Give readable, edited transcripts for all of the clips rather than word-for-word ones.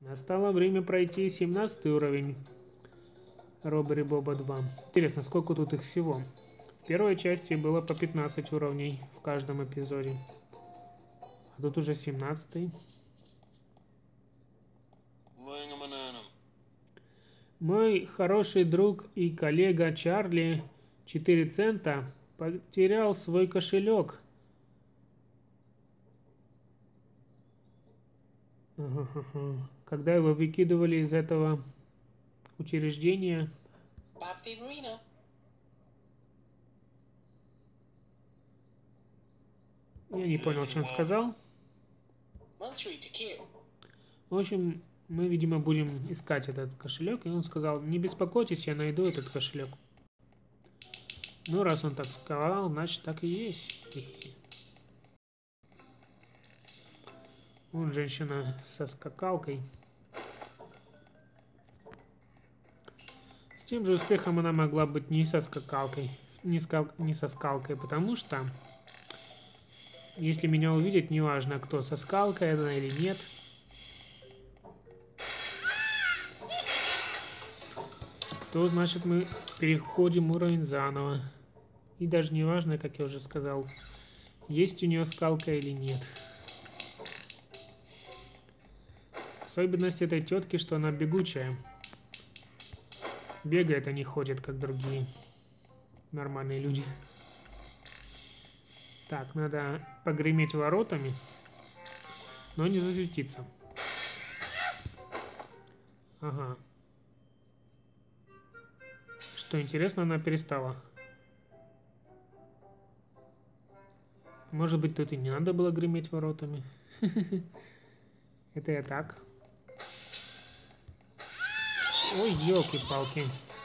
Настало время пройти 17 уровень Robbery Bob 2. Интересно, сколько тут их всего? В первой части было по 15 уровней в каждом эпизоде. А тут уже 17. Мой хороший друг и коллега Чарли 4 цента потерял свой кошелек. Когда его выкидывали из этого учреждения. Я не понял, что он сказал. В общем, мы, видимо, будем искать этот кошелек. И он сказал, не беспокойтесь, я найду этот кошелек. Ну, раз он так сказал, значит, так и есть. Вон женщина со скакалкой. С тем же успехом она могла быть не со скакалкой. Не со скалкой, потому что если меня увидят, неважно, кто со скалкой она или нет. То значит мы переходим уровень заново. И даже не важно, как я уже сказал, есть у нее скалка или нет. Особенность этой тетки, что она бегучая. Бегает, а не ходит, как другие нормальные люди. Так, надо погреметь воротами, но не засветиться. Ага. Что интересно, она перестала. Может быть, тут и не надо было греметь воротами. Это я так. Ой, елки-палки.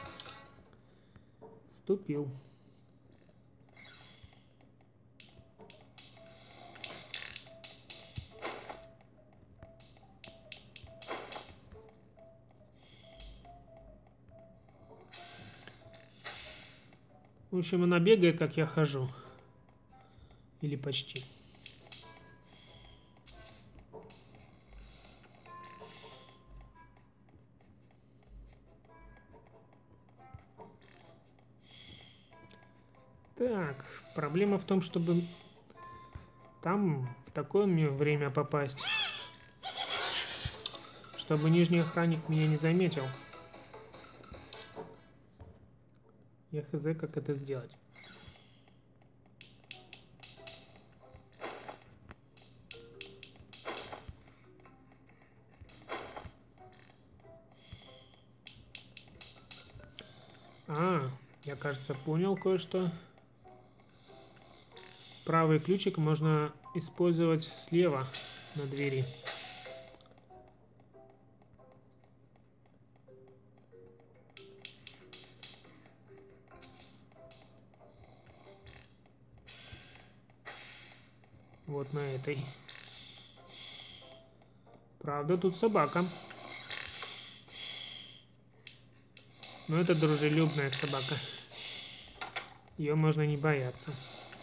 Ступил. В общем, она бегает, как я хожу. Или почти. Так, проблема в том, чтобы там в такое время попасть, чтобы нижний охранник меня не заметил. Я хз, как это сделать. Я, кажется, понял кое-что. Правый ключик можно использовать слева на двери. Вот на этой. Правда, тут собака. Но это дружелюбная собака. Ее можно не бояться.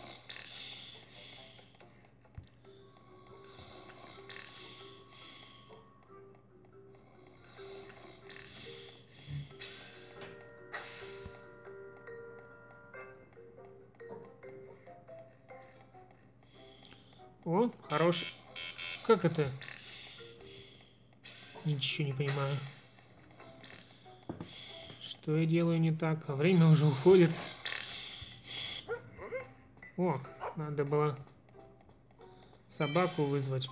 О, хороший. Как это? Ничего не понимаю. Что я делаю не так? А время уже уходит. О, надо было собаку вызвать.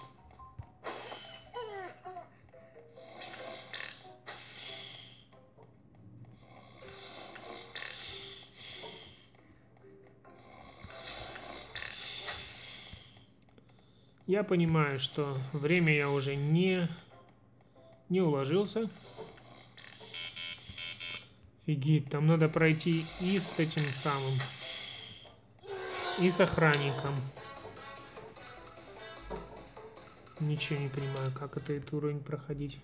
Я понимаю, что время я уже не уложился. Офигеть, там надо пройти и с этим самым, и с охранником. Ничего не понимаю, как этот уровень проходить.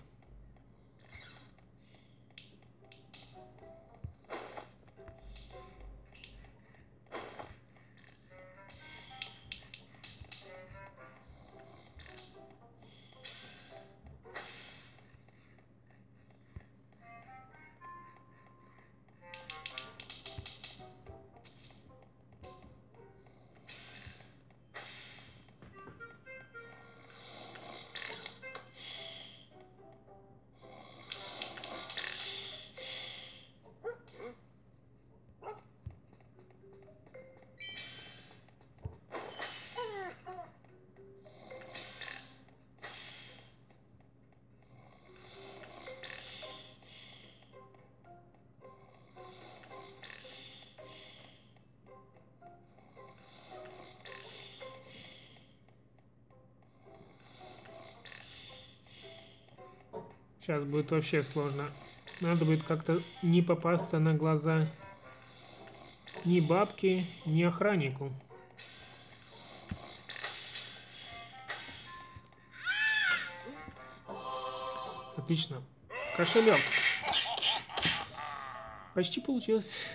Сейчас будет вообще сложно. Надо будет как-то не попасться на глаза ни бабке, ни охраннику. Отлично. Кошелек. Почти получилось.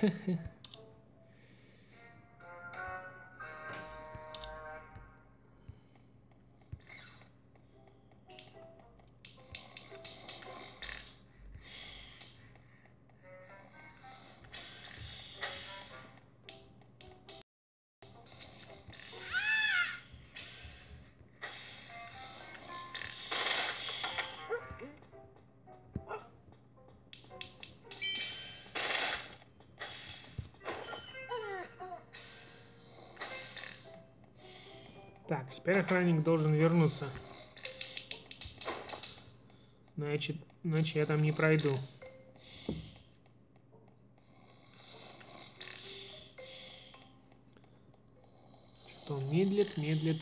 Так, теперь охранник должен вернуться. Иначе я там не пройду. Что он медлит, медлит.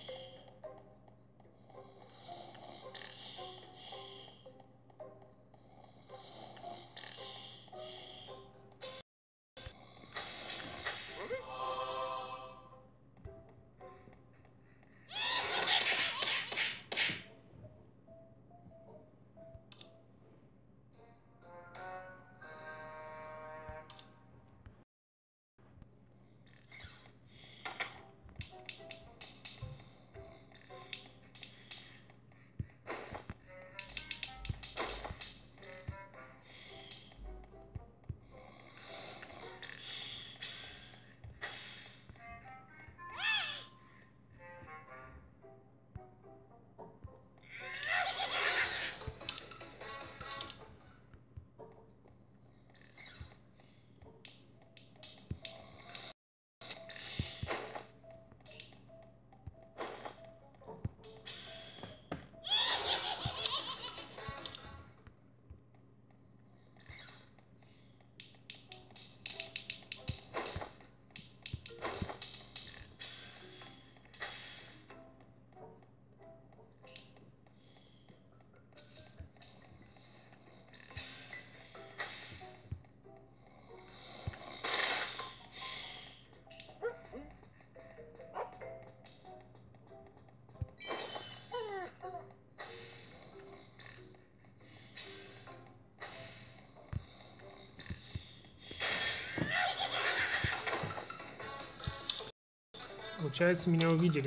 Получается, меня увидели.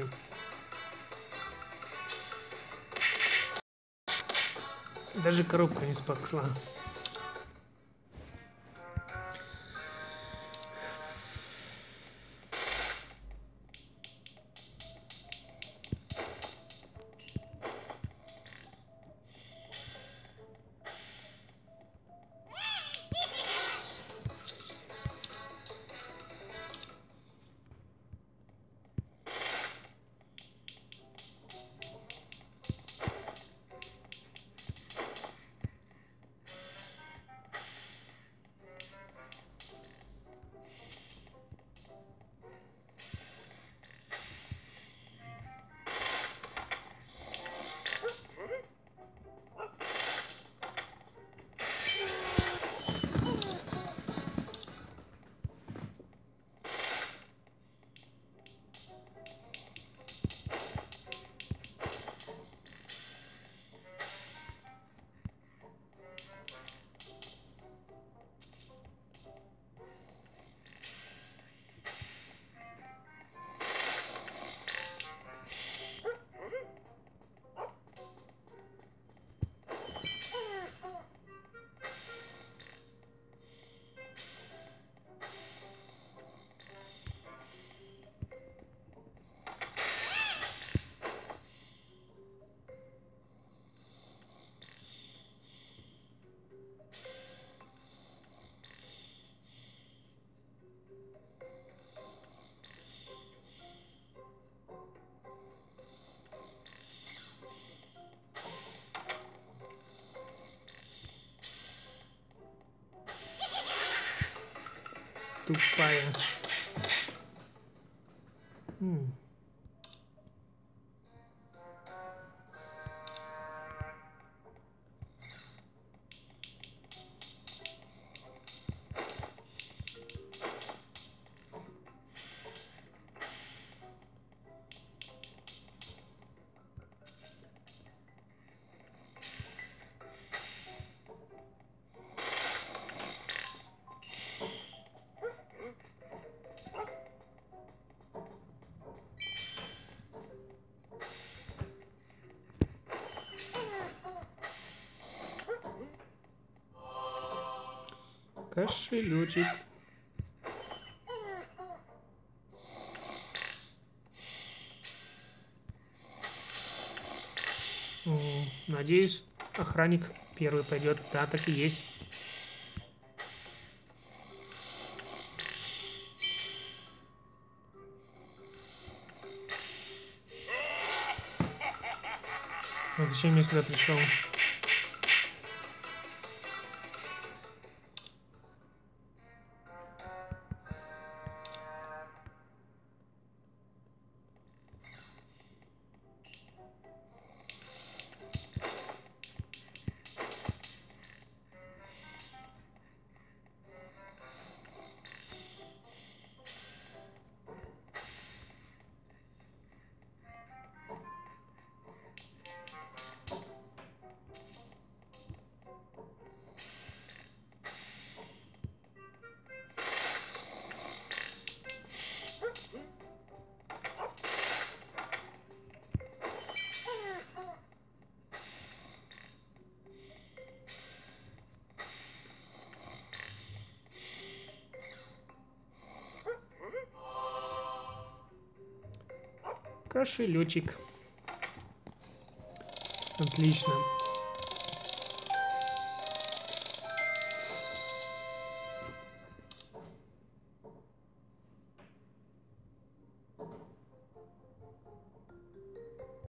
Даже коробка не спасла. Тупая. Кошелечек. Надеюсь, охранник первый пойдет. Да, так и есть. А зачем я сюда пришел? Кошелечек. Отлично.